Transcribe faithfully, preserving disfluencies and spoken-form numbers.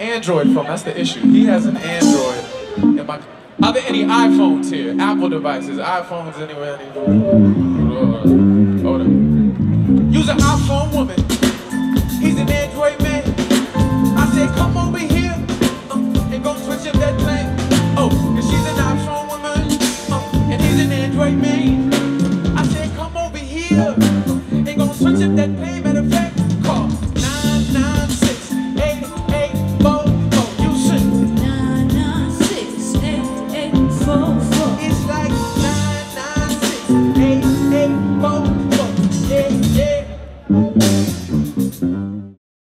Android phone. That's the issue. He has an Android. In my, are there any iPhones here? Apple devices, iPhones anywhere? Hold on. Use an iPhone woman. He's an Android man. I said, come over here uh, and go switch up that thing. Oh, and she's an iPhone woman uh, and he's an Android man. I said, come over here and go switch up that thing. Matter of fact, call nine nine six, eight eight four four. You sing. nine nine six, eight eight four four. It's like nine nine six, eight eight four four. Yeah, yeah.